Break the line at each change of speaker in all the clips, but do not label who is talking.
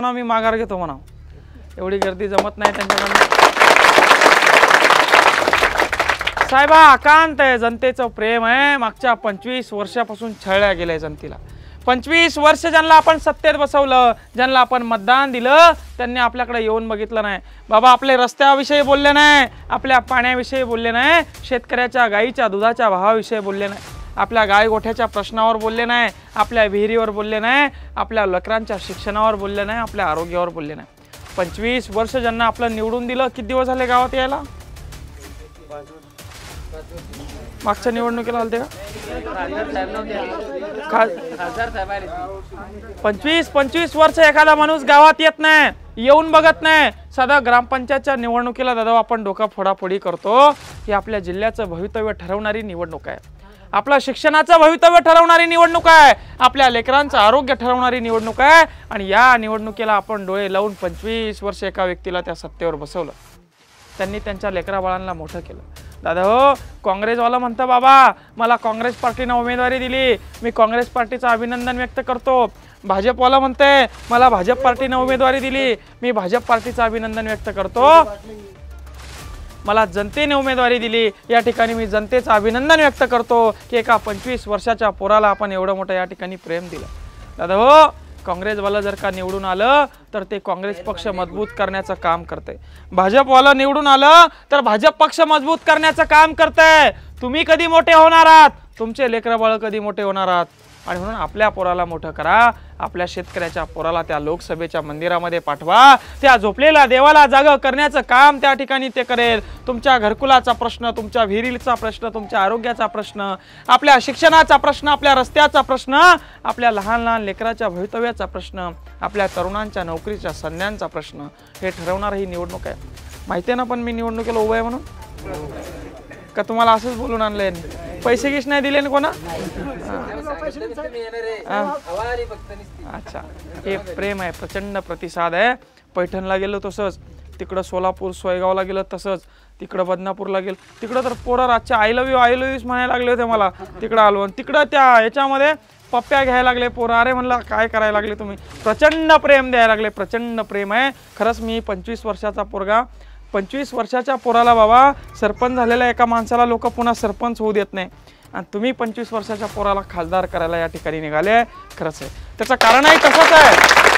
मी माघार घेतो म्हणा, एवढी गर्दी जमत नाही त्यांच्याकडनं. साहेबा अकांत आहे, जनतेचं प्रेम आहे. मागच्या 25 वर्षापासून छळल्या गेल्या जनतेला. 25 वर्ष ज्यांना आपण सत्तेत बसवलं, ज्यांना आपण मतदान दिलं, त्यांनी आपल्याकडे येऊन बघितलं नाही. बाबा आपले रस्त्याविषयी बोलले नाही, आपल्या पाण्याविषयी बोलले नाही, शेतकऱ्याच्या गाईच्या दुधाच्या भावाविषयी बोलले नाही, आपल्या गाय गोठ्याच्या प्रश्नावर बोलले नाही, आपल्या विहिरीवर बोलले नाही, आपल्या लेकरांच्या शिक्षणावर बोलले नाही, आपल्या आरोग्यावर बोलले नाही. 25 वर्ष ज्यांना आपलं निवडून दिलं, किती दिवस झाले गावात यायला? मागच्या निवडणुकीला आलते का? 25 वर्ष एखादा माणूस गावात येत नाही, येऊन बघत नाही. साधा ग्रामपंचायतच्या निवडणुकीला दादा आपण डोका फोडाफोडी करतो. ही आपल्या जिल्ह्याचं भवितव्य ठरवणारी निवडणूक आहे, आपल्या शिक्षणाचं भवितव्य ठरवणारी निवडणूक आहे, आपल्या लेकरांचं आरोग्य ठरवणारी निवडणूक आहे. आणि या निवडणुकीला आपण डोळे लावून 25 वर्ष एका व्यक्तीला त्या सत्तेवर बसवलं. त्यांनी त्यांच्या लेकरा बाळांना मोठं केलं. दादा हो, काँग्रेसवाला म्हणतं बाबा मला काँग्रेस पार्टीनं उमेदवारी दिली, मी काँग्रेस पार्टीचं अभिनंदन व्यक्त करतो. भाजपवाला म्हणते मला भाजप पार्टीनं उमेदवारी दिली, मी भाजप पार्टीचं अभिनंदन व्यक्त करतो. मला जनतेने उमेदवारी दिली, या ठिकाणी मी जनतेचं अभिनंदन व्यक्त करतो की एका 25 वर्षाच्या पोराला आपण एवढं मोठं या ठिकाणी प्रेम दिलं. दादा हो, काँग्रेसवाला जर का निवडून आलं तर ते काँग्रेस पक्ष मजबूत करण्याचं काम करते. भाजपवाला निवडून आलं तर भाजप पक्ष मजबूत करण्याचं काम करते. तुम्ही कधी मोठे होणार आहात, तुमचे लेकरं बाळ कधी मोठे होणार आहात. आणि म्हणून आपल्या पोराला मोठं करा, आपल्या शेतकऱ्याच्या पोराला त्या लोकसभेच्या मंदिरामध्ये पाठवा, त्या झोपलेल्या देवाला जागा करण्याचं काम त्या ठिकाणी ते करेल. तुमच्या घरकुलाचा प्रश्न, तुमच्या विहिरीचा प्रश्न, तुमच्या आरोग्याचा प्रश्न, आपल्या शिक्षणाचा प्रश्न, आपल्या रस्त्याचा प्रश्न, आपल्या लहान लहान लेकराच्या भवितव्याचा प्रश्न, आपल्या तरुणांच्या नोकरीच्या संध्यांचा प्रश्न, हे ठरवणार ही निवडणूक आहे. माहिती आहे ना पण मी निवडणुकीला उभा आहे म्हणून? का तुम्हाला असंच बोलून आणलंय? पैसे गिश नाही दिले ना कोणा? अच्छा, हे प्रेम आहे, प्रचंड प्रतिसाद आहे. पैठणला गेलो तसंच, तिकडं सोलापूर सोयगावला गेलं तसंच, तिकडं बदनापूरला गेलं, तिकडं तर पोरं रातच्या आय लव्ह यूच म्हणायला लागले होते मला. तिकडं आलो आणि तिकडं त्या याच्यामध्ये पप्प्या घ्यायला लागले पोरं. अरे म्हणलं काय करायला लागले तुम्ही? प्रचंड प्रेम द्यायला लागले, प्रचंड प्रेम आहे. खरंच मी 25 वर्षाचा पोरगा, 25 वर्षाच्या पोराला बाबा सरपंच झालेल्या एका माणसाला लोक पुन्हा सरपंच होऊ देत नाही, आणि तुम्ही 25 वर्षाच्या पोराला खासदार करायला या ठिकाणी निघाले. खरंच आहे, त्याचं कारणही तसंच आहे,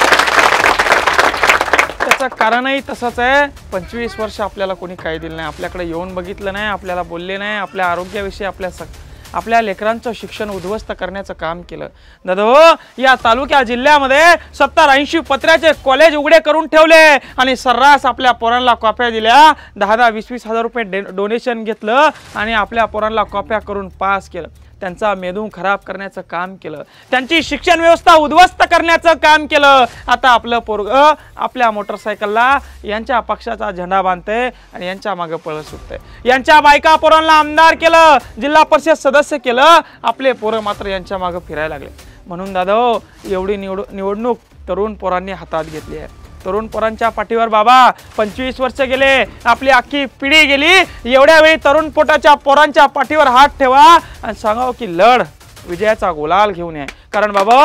त्याचं कारणही तसंच आहे. 25 वर्ष आपल्याला कोणी काही दिलं नाही, आपल्याकडे येऊन बघितलं नाही, आपल्याला बोलले नाही, आपल्या आरोग्याविषयी, आपल्या लेकरांचं शिक्षण उद्ध्वस्त करण्याचं काम केलं. दादा हो, या तालुक्या जिल्ह्यामध्ये 70-80 पत्र्याचे कॉलेज उघडे करून ठेवले आणि सर्रास आपल्या पोरांना कॉप्या दिल्या. 10-20 हजार रुपये डोनेशन घेतलं आणि आपल्या पोरांना कॉप्या करून पास केलं. त्यांचा मेंदू खराब करण्याचं काम केलं, त्यांची शिक्षण व्यवस्था उद्ध्वस्त करण्याचं काम केलं. आता आपलं पोरग आपल्या मोटरसायकलला यांच्या पक्षाचा झेंडा बांधते आणि यांच्या मागे पळत सुटते. यांच्या बायका पोरांना आमदार केलं, जिल्हा परिषद सदस्य केलं, आपले पोरं मात्र यांच्या मागे फिरायला लागले. म्हणून दादा हो, एवढी निवडणूक तरुण पोरांनी हातात घेतली आहे. तरुण पोरांच्या पाठीवर बाबा 25 वर्ष गेले, आपली अख्खी पिढी गेली. एवढ्या वेळी तरुण पोटाच्या पोरांच्या पाठीवर हात ठेवा आणि सांगाव की लढ, विजयाचा गुलाल घेऊन ये. कारण बाबा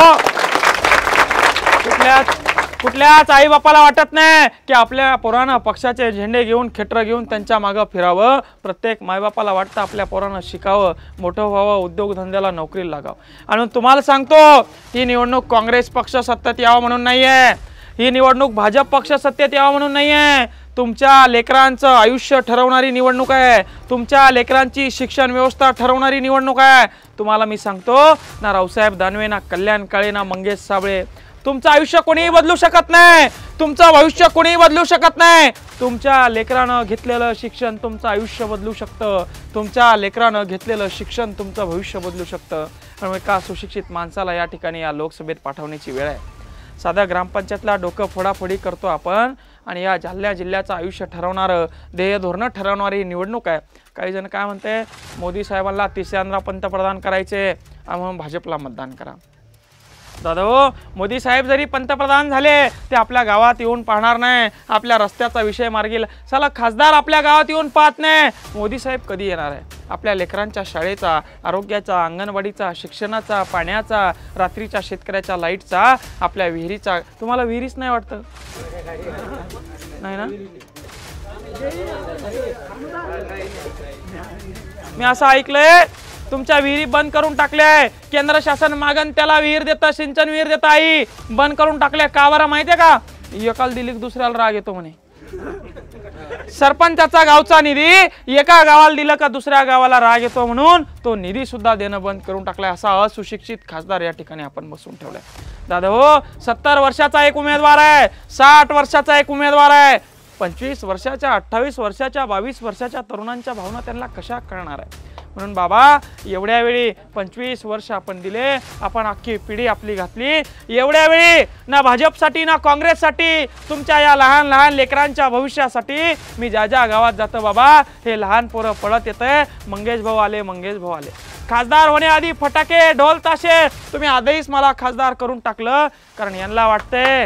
कुठल्याच आई बापाला वाटत नाही की आपल्या पोरानं पक्षाचे झेंडे घेऊन, खेटर घेऊन त्यांच्या मागं फिरावं. प्रत्येक मायबापाला वाटतं आपल्या पोरानं शिकावं, मोठं व्हावं, उद्योगधंद्याला नोकरीला लागावं. आणि तुम्हाला सांगतो, ही निवडणूक काँग्रेस पक्ष सत्तेत यावं म्हणून नाहीये, ही निवडणूक भाजप पक्ष सत्तेत यावं म्हणून नाहीये. तुमच्या लेकरांचं आयुष्य ठरवणारी निवडणूक आहे, तुमच्या लेकरांची शिक्षण व्यवस्था ठरवणारी निवडणूक आहे. तुम्हाला मी सांगतो ना, रावसाहेब दानवे, ना कल्याण काळे, ना मंगेश साबळे, तुमचं आयुष्य कोणीही बदलू शकत नाही, तुमचं भविष्य कोणीही बदलू शकत नाही. तुमच्या लेकरानं घेतलेलं शिक्षण तुमचं आयुष्य बदलू शकतं, तुमच्या लेकरानं घेतलेलं शिक्षण तुमचं भविष्य बदलू शकतं. आणि एका सुशिक्षित माणसाला या ठिकाणी या लोकसभेत पाठवण्याची वेळ आहे. साध्या ग्रामपंचायतला डोकं फोडाफोडी करतो आपण, आणि या जालन्या जिल्ह्याचं आयुष्य ठरवणारं, ध्येय धोरणं ठरवणारी निवडणूक आहे. काही जण काय म्हणते, मोदी साहेबांना 30ऱ्यांदा पंतप्रधान करायचे म्हणून भाजपला मतदान करा. दादा हो, मोदी साहेब जरी पंतप्रधान झाले ते आपल्या गावात येऊन पाहणार नाही, आपल्या रस्त्याचा विषय मार्गी साला खासदार आपल्या गावात येऊन पाहत नाही. मोदी साहेब कधी येणार आहे? आपल्या लेकरांच्या शाळेचा, आरोग्याचा, अंगणवाडीचा, शिक्षणाचा, पाण्याचा, रात्रीच्या शेतकऱ्याच्या लाईटचा, आपल्या विहिरीचा. तुम्हाला विहिरीच नाही वाटतं? नाही ना? मी असं ऐकलंय तुमच्या विहिरी बंद करून टाकल्या. केंद्र शासन मागण त्याला विहीर देतं, सिंचन विहीर देतं, आई बंद करून टाकल्या. का बरं माहितीये का? एकाला दिली दुसऱ्याला राग येतो म्हणे. सरपंचाचा गावचा निधी एका गावाला दिला का दुसऱ्या गावाला राग येतो म्हणून तो निधी सुद्धा देणं बंद करून टाकलाय. असा अസുशिक्षित खासदार या ठिकाणी आपण बसून ठेवलाय. दादा हो, 70 वर्षाचा एक उमेदवार आहे, 60 वर्षाचा एक उमेदवार आहे. 25 वर्षाच्या, 28 वर्षाच्या, 22 वर्षाच्या तरुणांच्या भावना त्यांना कशा कळणार आहे? म्हणून बाबा, एवढ्या वेळी 25 वर्ष आपण दिले, आपण अख्खी पिढी आपली घातली. एवढ्या वेळी ना भाजपसाठी ना काँग्रेससाठी, तुमच्या या लहान लहान लेकरांच्या भविष्यासाठी मी ज्या ज्या गावात जातो बाबा, हे लहान पोरं पळत येतंय, मंगेश भाऊ आले, मंगेश भाऊ आले. खासदार होण्याआधी फटाके ढोल ताशे तुम्ही आधीच मला खासदार करून टाकलं. कारण यांना वाटतंय,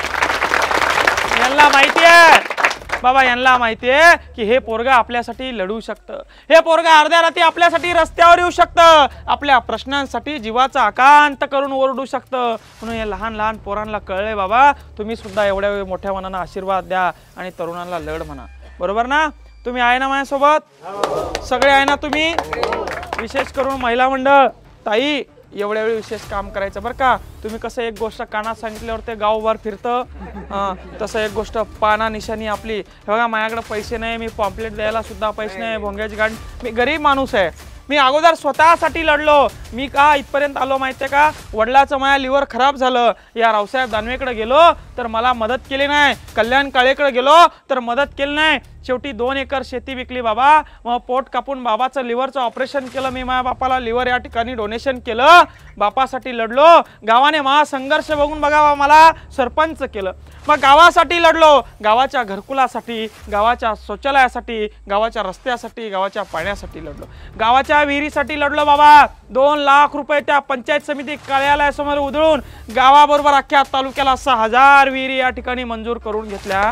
यांना माहितीये बाबा, यांना माहितीये की हे पोरगं आपल्यासाठी लढू शकतं, हे पोरगं अर्ध्या रात्री आपल्यासाठी रस्त्यावर येऊ शकतं, आपल्या प्रश्नांसाठी जीवाचा आकांत करून ओरडू शकतं. म्हणून हे लहान लहान पोरांना कळलंय बाबा, तुम्ही सुद्धा एवढ्या मोठ्या मनानं आशीर्वाद द्या आणि तरुणांना लढ म्हणा. बरोबर ना? तुम्ही आहे ना माझ्यासोबत? सगळे आहे ना तुम्ही? विशेष करून महिला मंडळ, ताई, एवढ्या वेळी विशेष काम करायचं बरं का. तुम्ही कसं एक गोष्ट कानात सांगितल्यावर ते गावभर फिरतं, तसं एक गोष्ट पाना निशाणी आपली. बघा, माझ्याकडे पैसे नाही, मी पॉम्पलेट द्यायला सुद्धा पैसे नाही, भोंग्याची गाडी, मी गरीब माणूस आहे. मी अगोदर स्वतःसाठी लढलो. मी का इथपर्यंत आलो माहितीये का? वडिलाचं माझ्या लिव्हर खराब झालं, या रावसाहेब दानवेकडे गेलो तर मला मदत केली नाही, कल्याण काळेकडे गेलो तर मदत केली नाही. शेवटी 2 एकर शेती विकली बाबा, मग पोट कापून बाबाचं लिव्हरचं ऑपरेशन केलं. मी माझ्या बापाला लिव्हर या ठिकाणी डोनेशन केलं, बापासाठी लढलो. गावाने महासंघर्ष बघून बघा मला सरपंच केलं. मग गावासाठी लढलो, गावाच्या घरकुलासाठी, गावाच्या शौचालयासाठी, गावाच्या रस्त्यासाठी, गावाच्या पाण्यासाठी लढलो, गावाच्या विहिरीसाठी लढलो बाबा. 2 लाख रुपये त्या पंचायत समिती कार्यालयासमोर उधळून गावाबरोबर अख्ख्या तालुक्याला 6000 विहिरी या ठिकाणी मंजूर करून घेतल्या.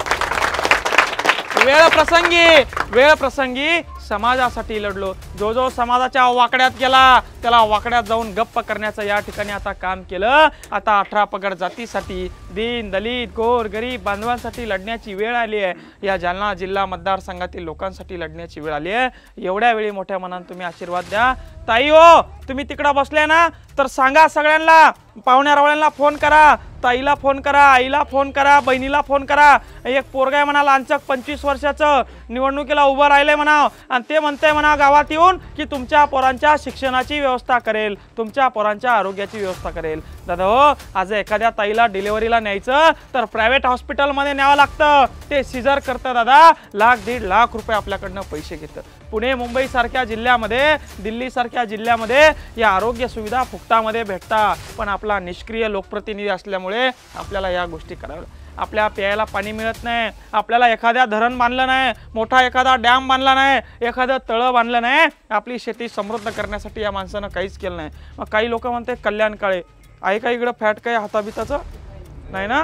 वेळ प्रसंगी समाजासाठी लढलो. जो जो समाजाच्या वाकड्यात गेला त्याला वाकड्यात जाऊन गप्प करण्याचं या ठिकाणी आता काम केलं. आता 18 पगड जातीसाठी, दीन दलित गोर गरीब बांधवांसाठी लढण्याची वेळ आली आहे. या जालना जिल्हा मतदारसंघातील लोकांसाठी लढण्याची वेळ आली आहे. एवढ्या वेळी मोठ्या मनाने तुम्ही आशीर्वाद द्या. ताई हो, तुम्ही तिकडं बसले ना तर सांगा सगळ्यांना, पाहुण्या रावळ्यांना फोन करा, ताईला फोन करा, आईला फोन करा, बहिणीला फोन करा. एक पोरगा आहे म्हणा लांचक 25 वर्षाचं, निवडणुकीला उभं राहिलंय म्हणा, आणि ते म्हणतंय म्हणा गावात येऊन की तुमच्या पोरांच्या शिक्षणाची व्यवस्था करेल, तुमच्या पोरांच्या आरोग्याची व्यवस्था करेल. दादा हो, आज एखाद्या ताईला डिलिव्हरीला न्यायचं तर प्रायव्हेट हॉस्पिटलमध्ये न्यावं लागतं. ते सिझर करतं दादा, 1-1.5 लाख रुपये आपल्याकडनं पैसे घेतं. पुणे मुंबई सारख्या जिल्ह्यामध्ये, दिल्ली सारख्या जिल्ह्यामध्ये या आरोग्य सुविधा फुकटामध्ये भेटतात. पण आपला निष्क्रिय लोकप्रतिनिधी असल्यामुळे आपल्याला या गोष्टी कराव्या. आपल्या प्यायला पाणी मिळत नाही, आपल्याला एखाद्या धरण बांधलं नाही, मोठा एखादा डॅम बांधला नाही, एखादं तळं बांधलं नाही, आपली शेती समृद्ध करण्यासाठी या माणसानं काहीच केलं नाही. मग काही लोक म्हणते कल्याण काळे आहे का इकडं फॅट काय हाताबिताचं नाही ना?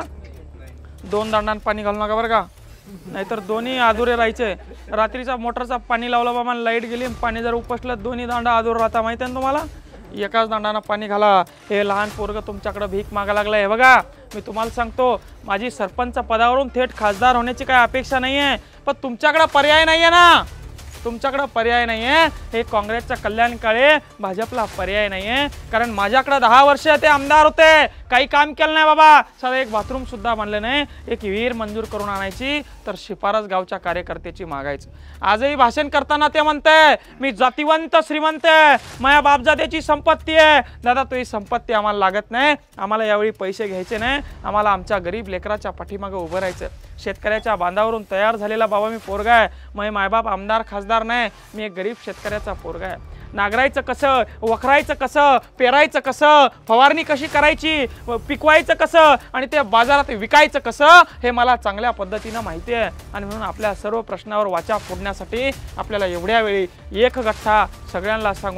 2 दांडांत पाणी घालू नका बरं का, नाहीतर दोन्ही अधुरे राहायचे. रात्रीचा मोटरचा पाणी लावला बाबा, लाईट गेली, पाणी जर उपसलं 2 दांडा अधूर राहता. माहिती आहे ना तुम्हाला? एकाच दांडानं पाणी घाला. हे लहान पोरग तुमच्याकडे भीक मागा लागलाय. हे बघा, मी तुम्हाला सांगतो, माझी सरपंच पदावरून थेट खासदार होण्याची काय अपेक्षा नाहीये, पण तुमच्याकडे पर्याय नाहीये ना, तुमच्याकडे पर्याय नाहीये. हे काँग्रेसचा कल्याण काळे, भाजपला पर्याय नाहीये. कारण माझ्याकडे 10 वर्ष ते आमदार होते, काही काम केलं नाही बाबा, साधं एक बाथरूम सुद्धा बांधलं नाही. एक विहीर मंजूर करून आणायची तर शिफारस गावच्या कार्यकर्त्याची मागायचं. आजही भाषण करताना ते म्हणते मी जातीवंत श्रीमंत आहे, माझ्या बापजात्याची संपत्ती आहे. दादा, तो ही संपत्ती आम्हाला लागत नाही, आम्हाला यावेळी पैसे घ्यायचे नाही, आम्हाला आमच्या गरीब लेकराच्या पाठीमागे उभं राहायचं. शेतकऱ्याच्या बांधावरून तयार झालेला बाबा मी पोरगा आहे. मग मायबाप आमदार खासदार नाही, मी एक गरीब शेतकऱ्याचा पोरगा आहे. नांगरायचं कसं, वखरायचं कसं, पेरायचं कसं, फवारणी कशी करायची, पिकवायचं कसं आणि ते बाजारात विकायचं कसं, हे मला चांगल्या पद्धतीनं माहिती आहे. आणि म्हणून आपल्या सर्व प्रश्नावर वाचा फोडण्यासाठी आपल्याला एवढ्या वेळी एक गठ्ठा सगळ्यांना सांगून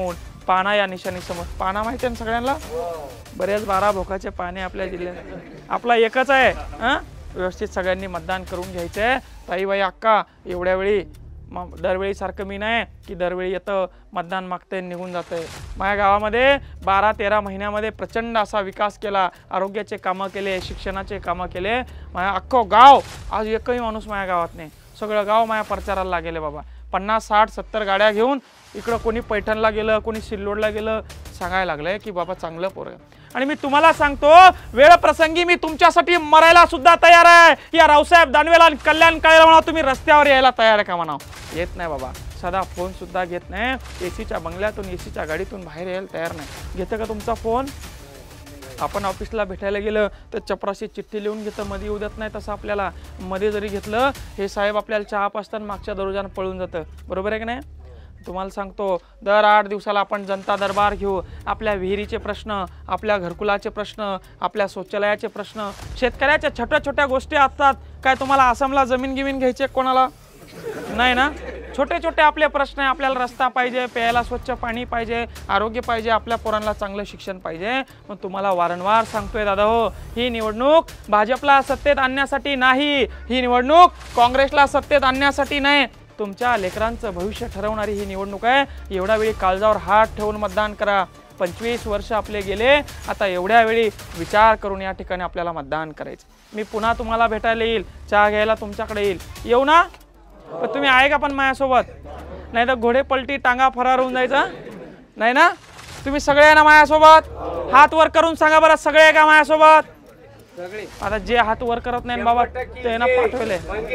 पाना या निशाणी समोर. पाना माहिती आहे ना सगळ्यांना? बरेच 12 भोकाचे पाने आपल्या जिल्ह्यात. आपला एकच आहे. व्यवस्थित सगळ्यांनी मतदान करून घ्यायचंय. ताई बाई अक्का, एवढ्या वेळी दरवेळी सारखं मी नाही की दरवेळी येतं मतदान मागते निघून जाते. माझ्या गावामध्ये 12-13 महिन्यामध्ये प्रचंड असा विकास केला. आरोग्याचे कामं केले, शिक्षणाचे कामं केले. माझ्या अख्खं गाव, आज एकही माणूस माझ्या गावात नाही, सगळं गाव माझ्या प्रचाराला लागेले बाबा. 50, 60, 70 गाड्या घेऊन इकडं कोणी पैठणला गेलं, कोणी सिल्लोडला गेलं, सांगायला लागलंय की बाबा चांगलं पोरं. आणि मी तुम्हाला सांगतो, वेळ प्रसंगी मी तुमच्यासाठी मरायला सुद्धा तयार आहे. या रावसाहेब दानवेला आणि कल्याण काळेला म्हणा तुम्ही रस्त्यावर यायला तयार आहे का म्हणा. येत नाही बाबा, साधा फोन सुद्धा घेत नाही. एसीच्या बंगल्यातून, एसीच्या गाडीतून बाहेर यायला तयार नाही. घेतं का तुमचा फोन? आपण ऑफिसला भेटायला गेलं तर चपराशी चिठ्ठी लिहून घेतं, मध्ये येऊ देत नाही. तसं आपल्याला मध्ये जरी घेतलं, हे साहेब आपल्याला चहा पाजताना मागच्या दरवाजानं पळून जातं. बरोबर आहे की नाही? तुम्हाला सांगतो, दर 8 दिवसाला आपण जनता दरबार घेऊ. आपल्या विहिरीचे प्रश्न, आपल्या घरकुलाचे प्रश्न, आपल्या शौचालयाचे प्रश्न, शेतकऱ्याच्या छोट्या छोट्या गोष्टी असतात. काय तुम्हाला आसामला जमीन गिमीन घ्यायची कोणाला नाही ना? छोटे छोटे आपले प्रश्न आहे. आपल्याला रस्ता पाहिजे, प्यायला स्वच्छ पाणी पाहिजे, आरोग्य पाहिजे, आपल्या पोरांना चांगलं शिक्षण पाहिजे. पण तुम्हाला वारंवार सांगतोय दादा हो, ही निवडणूक भाजपला सत्तेत आणण्यासाठी नाही, ही निवडणूक काँग्रेसला सत्तेत आणण्यासाठी नाही. तुमच्या लेकरांचं भविष्य ठरवणारी ही निवडणूक आहे. एवढ्या वेळी काळजावर हात ठेवून मतदान करा. 25 वर्ष आपले गेले, आता एवढ्या वेळी विचार करून या ठिकाणी आपल्याला मतदान करायचं. मी पुन्हा तुम्हाला भेटायला येईल, चहा घ्यायला तुमच्याकडे येईल. येऊ ना? पण तुम्ही आहे का पण माझ्यासोबत? नाही तर घोडे पलटी टांगा फरार होऊन जायचा नाही ना? तुम्ही सगळे आहे ना माझ्यासोबत? हात वर करून सांगा बरं, सगळे आहे का माझ्यासोबत? आता जे हात वर करत नाही बाबा ते ना पाठवले.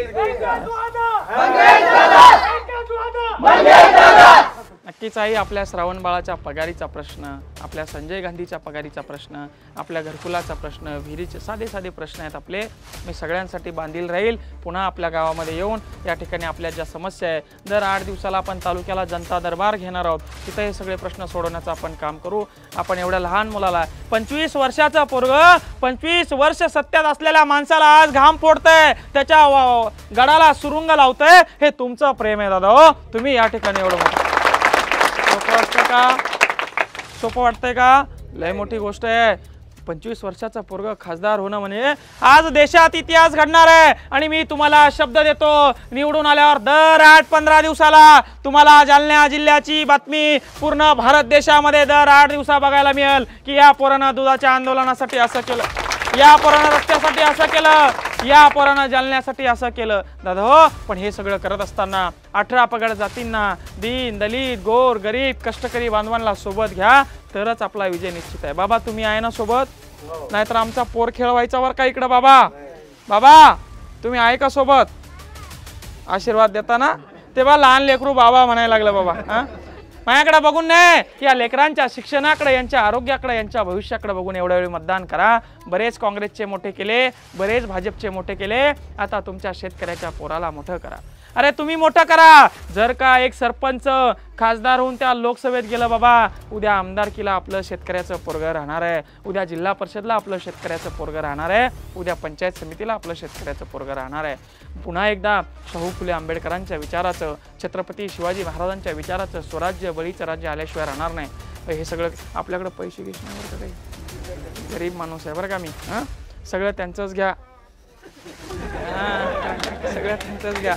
नक्कीच आहे. आपल्या श्रावण बाळाच्या पगारीचा प्रश्न, आपल्या संजय गांधीच्या पगारीचा प्रश्न, आपल्या घरकुलाचा प्रश्न, विहिरीचे साधे साधे प्रश्न आहेत आपले. मी सगळ्यांसाठी बांधील राहील. पुन्हा आपल्या गावामध्ये येऊन या ठिकाणी आपल्या ज्या समस्या आहे, दर 8 दिवसाला आपण तालुक्याला जनता दरबार घेणार आहोत. तिथे हे सगळे प्रश्न सोडवण्याचं आपण काम करू. आपण एवढ्या लहान मुलाला, 25 वर्षाचा पोरगं, 25 वर्ष सत्यात असलेल्या माणसाला आज घाम फोडतंय, त्याच्या गडाला सुरुंग लावतंय. हे तुमचं प्रेम आहे दादा हो. तुम्ही या ठिकाणी एवढं मोठं सोपं वाटतंय का? सोपं वाटतंय का? लय मोठी गोष्ट आहे. 25 वर्षाचा पोरगा खासदार होणं म्हणजे आज देशात इतिहास घडणार आहे. आणि मी तुम्हाला शब्द देतो, निवडून आल्यावर दर 8-15 दिवसाला तुम्हाला जालना जिल्ह्याची बातमी पूर्ण भारत देशामध्ये दर 8 दिवसा बघायला मिळेल की या पोरानं दुधाच्या आंदोलनासाठी असं केलं, या पोरानं रस्त्यासाठी असं केलं, या पोरानं जालन्यासाठी असं केलं. दादा हो, पण हे सगळं करत असताना 18 पगड जातींना, दीन दलित गोर गरीब कष्टकरी बांधवांना सोबत घ्या, तरच आपला विजय निश्चित आहे. बाबा तुम्ही आहे ना सोबत? नाहीतर आमचा पोर खेळवायचा वर का इकडं? बाबा बाबा तुम्ही आहे का सोबत? आशीर्वाद देता ना? तेव्हा लहान लेकरू बाबा म्हणायला लागलं बाबा. माझ्याकडे बघून नाही, या लेकरांच्या शिक्षणाकडे, यांच्या आरोग्याकडे, यांच्या भविष्याकडे बघून एवढ्या वेळी मतदान करा. बरेच काँग्रेसचे मोठे केले, बरेच भाजपचे मोठे केले, आता तुमच्या शेतकऱ्याच्या पोराला मोठं करा. अरे तुम्ही मोठं करा. जर का एक सरपंच खासदार होऊन त्या लोकसभेत गेलं बाबा, उद्या आमदारकीला आपलं शेतकऱ्याचं पोरगं राहणार आहे, उद्या जिल्हा परिषदला आपलं शेतकऱ्याचं पोरगं राहणार आहे, उद्या पंचायत समितीला आपलं शेतकऱ्याचं पोरगं राहणार आहे. पुन्हा एकदा शाहू फुले आंबेडकरांच्या विचाराचं, छत्रपती शिवाजी महाराजांच्या विचाराचं स्वराज्य बळीचं राज्य आल्याशिवाय राहणार नाही. हे सगळं आपल्याकडे पैसे घेण्यावर का काही, गरीब माणूस आहे बरं का मी. सगळं त्यांचंच घ्या, सगळं त्यांचंच घ्या.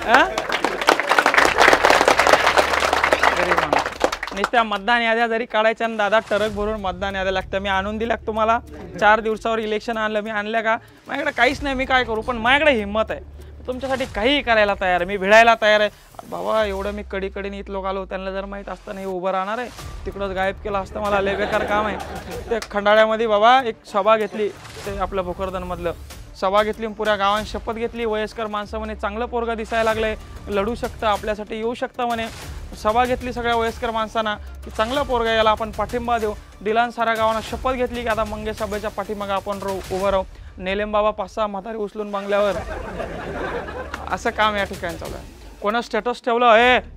गरीब माणूस. नुसत्या मतदान याद्या जरी काढायच्या ना दादा, टरक भरून मतदान याद्या लागतं. मी आणून दिल्या तुम्हाला. 4 दिवसावर इलेक्शन आणलं, मी आणल्या का? माझ्याकडे काहीच नाही, मी काय करू? पण माझ्याकडे हिंमत आहे, तुमच्यासाठी काही करायला तयार आहे, मी भिडायला तयार आहे. बाबा एवढं मी कडीकडीने इथं लोक आलो, त्यांना जर माहीत असतं नाही उभं राहणार आहे, तिकडंच गायब केलं असतं. मला लय बेकार काम आहे. ते खंडाळ्यामध्ये बाबा एक सभा घेतली, ते आपलं भोकरदनमधलं सभा घेतली, पुऱ्या गावाने शपथ घेतली. वयस्कर माणसं म्हणे चांगलं पोरगा दिसायला लागले, लढू शकतं, आपल्यासाठी येऊ शकतं म्हणे. सभा घेतली सगळ्या वयस्कर माणसांना की चांगलं पोरगा, याला आपण पाठिंबा देऊ. दिलान साऱ्या गावांना शपथ घेतली की आता मंगे सभेच्या पाठीमागे आपण उभं राहू. नेलेम बाबा 5-6 म्हातारी उचलून बंगल्यावर. असं काम या ठिकाणी चालू आहे. कोणा स्टेटस ठेवलं, हे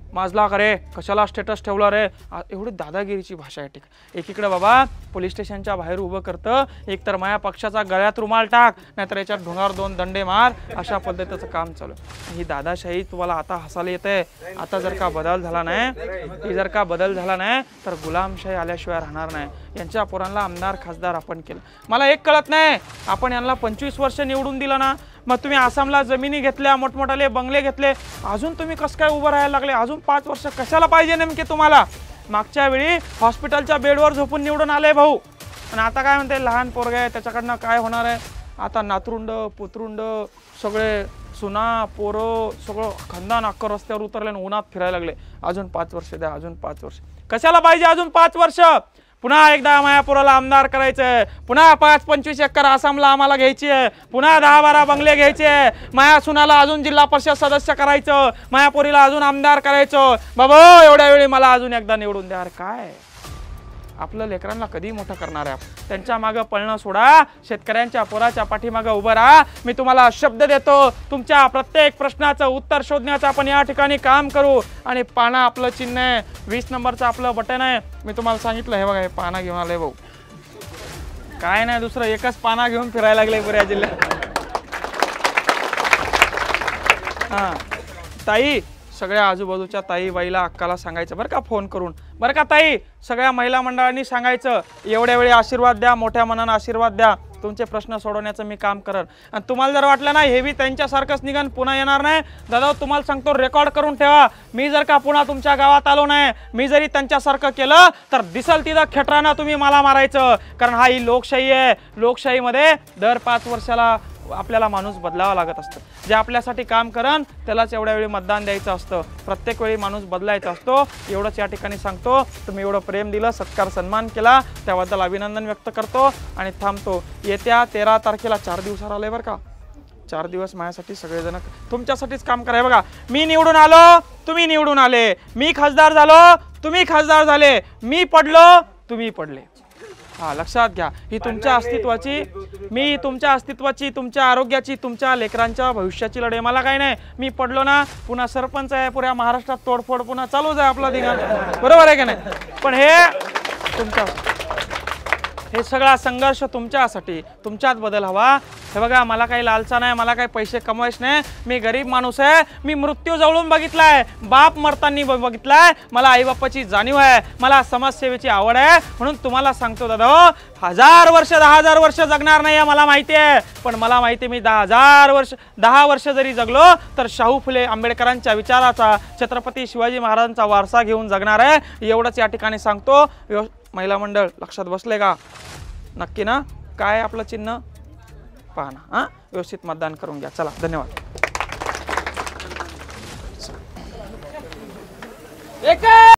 माजला का रे, कशाला स्टेटस ठेवला रे, एवढी दादागिरीची भाषा आहे. एकीकडे बाबा पोलीस स्टेशनच्या बाहेर उभं करतं, एकतर माया पक्षाचा गळ्यात रुमाल टाक, नाहीतर याच्यात ढोंगावर 2 दंडे मार, अशा पद्धतीचं काम चालू. ही दादाशाही तुम्हाला आता हसायला येते. आता जर का बदल झाला नाही तर गुलामशाही आल्याशिवाय राहणार नाही. यांच्या पोरांना आमदार खासदार आपण केलं. मला एक कळत नाही, आपण यांना 25 वर्ष निवडून दिलं ना, मग तुम्ही आसामला जमिनी घेतल्या, मोठमोठाले बंगले घेतले, अजून तुम्ही कसं काय उभं राहायला लागले? अजून 5 वर्ष कशाला पाहिजे नेमके तुम्हाला? मागच्या वेळी हॉस्पिटलच्या बेडवर झोपून निवडून आले भाऊ, आणि आता काय म्हणते लहान पोरग आहे त्याच्याकडनं काय होणार आहे? आता नातरुंड पुतरुंड सगळे सुना पोरं सगळं खानदान अख्खं रस्त्यावर उतरले आणि उन्हात फिरायला लागले. अजून 5 वर्ष द्या, अजून 5 वर्ष. कशाला पाहिजे अजून 5 वर्ष? पुन्हा एकदा मायापुराला आमदार करायचंय, पुन्हा 5-25 एकर आसामला आम्हाला घ्यायची आहे, पुन्हा 10-12 बंगले घ्यायचे, माया सुनाला अजून जिल्हा परिषद सदस्य करायचं, मायापुरीला अजून आमदार करायचं. बाबा एवढ्या वेळी मला अजून एकदा निवडून द्या. अरे काय आपलं लेकरांना कधी मोठं करणार आहे? त्यांच्या मागं पळणं सोडा, शेतकऱ्यांच्या पोराच्या पाठीमागं उभं राहा. मी तुम्हाला शब्द देतो, तुमच्या प्रत्येक प्रश्नाचं उत्तर शोधण्याचं आपण या ठिकाणी काम करू. आणि पाना आपलं चिन्ह आहे, 20 नंबरचं आपलं बटन आहे. मी तुम्हाला सांगितलं हे बघा, हे पाना घेऊन आले भाऊ, काय नाही दुसरं, एकच पाना घेऊन फिरायला लागले पुऱ्या जिल्ह्यात. हां ताई, सगळ्या आजूबाजूच्या ताई बाईला अक्काला सांगायचं बरं का, फोन करून, बरं का ताई, सगळ्या महिला मंडळांनी सांगायचं एवढ्या वेळी आशीर्वाद द्या, मोठ्या मनानं आशीर्वाद द्या, तुमचे प्रश्न सोडवण्याचं मी काम करन. आणि तुम्हाला जर वाटलं ना हे बी त्यांच्यासारखंच निघन, पुन्हा येणार नाही, दादा तुम्हाला सांगतो रेकॉर्ड करून ठेवा. मी जर का पुन्हा तुमच्या गावात आलो नाही, मी जरी त्यांच्यासारखं केलं तर दिसल तिथं खेटरानं तुम्ही मला मारायचं. कारण हा ही लोकशाही आहे. लोकशाहीमध्ये दर 5 वर्षाला आपल्याला माणूस बदलावा लागत असतं. जे आपल्यासाठी काम करन त्यालाच एवढ्या वेळी मतदान द्यायचं असतं. प्रत्येक वेळी माणूस बदलायचा असतो. एवढंच या ठिकाणी सांगतो. तुम्ही एवढं प्रेम दिलं, सत्कार सन्मान केला, त्याबद्दल अभिनंदन व्यक्त करतो आणि थांबतो. येत्या 13 तारखेला 4 दिवसावर आले बरं का. 4 दिवस माझ्यासाठी सगळेजण तुमच्यासाठीच काम करा. बघा, मी निवडून आलो, तुम्ही निवडून आले, मी खासदार झालो, तुम्ही खासदार झाले, मी पडलो, तुम्ही पडले. हा लक्षात घ्या, ही तुमच्या अस्तित्वाची, मी तुमच्या अस्तित्वाची, तुमच्या आरोग्याची, तुमच्या लेकरांच्या भविष्याची लढाई. मला काही नाही, मी पडलो ना पुन्हा सरपंच आहे, पुऱ्या महाराष्ट्रात तोडफोड पुन्हा चालूच आहे आपला धिंगाण, बरोबर आहे का नाही? पण हे तुमच्या, हे सगळा संघर्ष तुमच्यासाठी, तुमच्यात बदल हवा. हे बघा, मला काही लालसा नाही, मला काही पैसे कमवायचे नाही, मी गरीब माणूस आहे, मी मृत्यू जवळून बघितलाय, बाप मरताना बघितलाय, मला आईबापाची जाणीव आहे, मला समाजसेवेची आवड आहे. म्हणून तुम्हाला सांगतो दादा, 1000 वर्ष 10,000 वर्ष जगणार नाही मला माहिती आहे, पण मला माहिती आहे मी 10 वर्ष जरी जगलो तर शाहू फुले आंबेडकरांच्या विचाराचा, छत्रपती शिवाजी महाराजांचा वारसा घेऊन जगणार आहे. एवढंच या ठिकाणी सांगतो. महिला मंडळ लक्षात बसले का? नक्की ना? काय आपलं चिन्ह पहा ना. हां, व्यवस्थित मतदान करून घ्या. चला, धन्यवाद.